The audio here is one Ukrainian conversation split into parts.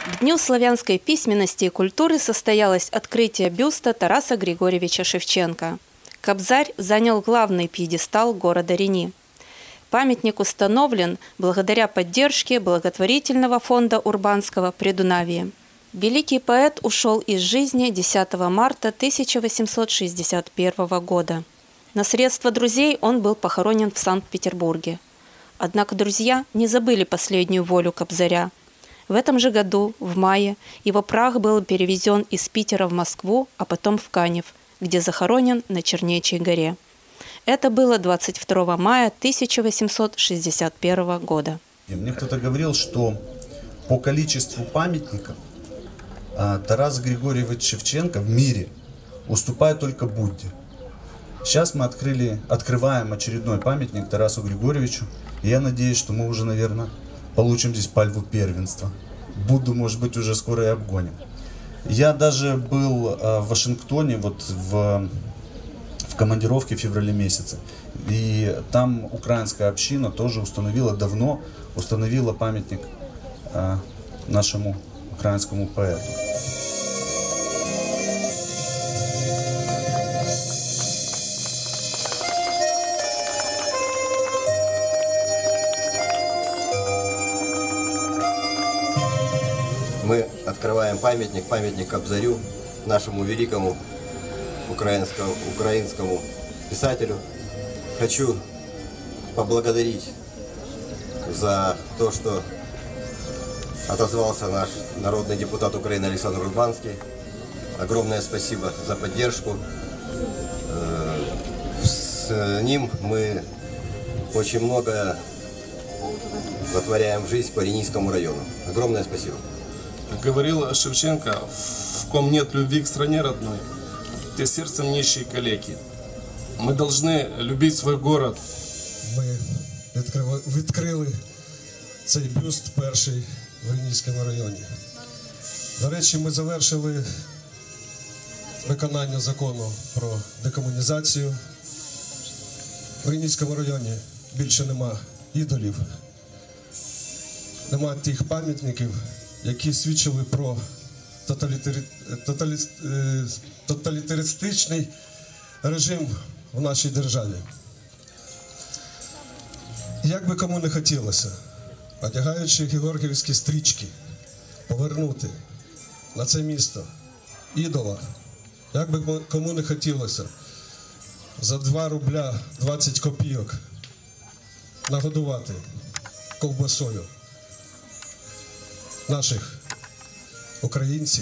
К Дню славянской письменности и культуры состоялось открытие бюста Тараса Григорьевича Шевченко. Кобзарь занял главный пьедестал города Рени. Памятник установлен благодаря поддержке благотворительного фонда Урбанского «Придунавие». Великий поэт ушел из жизни 10 марта 1861 года. На средства друзей он был похоронен в Санкт-Петербурге. Однако друзья не забыли последнюю волю Кобзаря. В этом же году, в мае, его прах был перевезен из Питера в Москву, а потом в Канев, где захоронен на Чернечьей горе. Это было 22 мая 1861 года. Мне кто-то говорил, что по количеству памятников Тарас Григорьевич Шевченко в мире уступает только Будде. Сейчас мы открываем очередной памятник Тарасу Григорьевичу, и я надеюсь, что мы уже, наверное, получим здесь пальму первенства. Будду, может быть, уже скоро и обгоним. Я даже был в Вашингтоне в командировке в феврале месяце. И там украинская община тоже давно установила памятник нашему украинскому поэту. Мы открываем памятник Кобзарю, нашему великому украинскому писателю. Хочу поблагодарить за то, что отозвался наш народный депутат Украины Александр Урбанский. Огромное спасибо за поддержку. С ним мы очень много вытворяем в жизнь по Ренийскому району. Огромное спасибо. Говорил Шевченко: в ком нет любви к стране родной, те сердцем нищие калеки. Мы должны любить свой город. Ми відкрили цей бюст перший в Ренійському районі. До речі, ми завершили виконання закону про декомунізацію. В Ренійському районі більше нема ідолів, нема тих пам'ятників, які свідчили про тоталітаристичний режим в нашій державі. Як би кому не хотілося, одягаючи георгіївські стрічки, повернути на це місто ідола, як би кому не хотілося, за 2 рубля 20 копійок нагодувати ковбасою наших українців,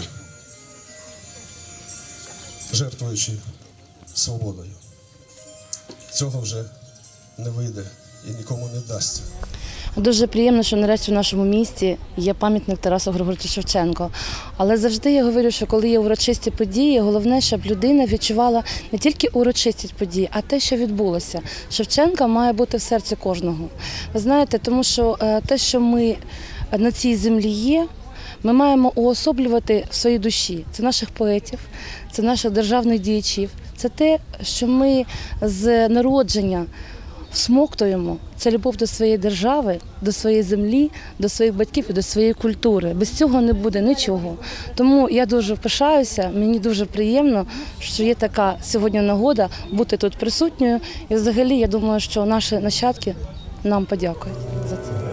жертвуючи свободою. Цього вже не вийде і нікому не вдасться. Дуже приємно, що нарешті в нашому місті є пам'ятник Тарасу Григоровичу Шевченко. Але завжди я говорю, що коли є урочисті події, головне, щоб людина відчувала не тільки урочисті події, а те, що відбулося. Шевченка має бути в серці кожного. Ви знаєте, тому що те, що ми на цій землі є, ми маємо уособлювати в своїй душі. Це наших поетів, це наших державних діячів, це те, що ми з народження всмоктуємо. Це любов до своєї держави, до своєї землі, до своїх батьків і до своєї культури. Без цього не буде нічого. Тому я дуже пишаюся, мені дуже приємно, що є така сьогодні нагода бути тут присутньою. І взагалі, я думаю, що наші нащадки нам подякують за це.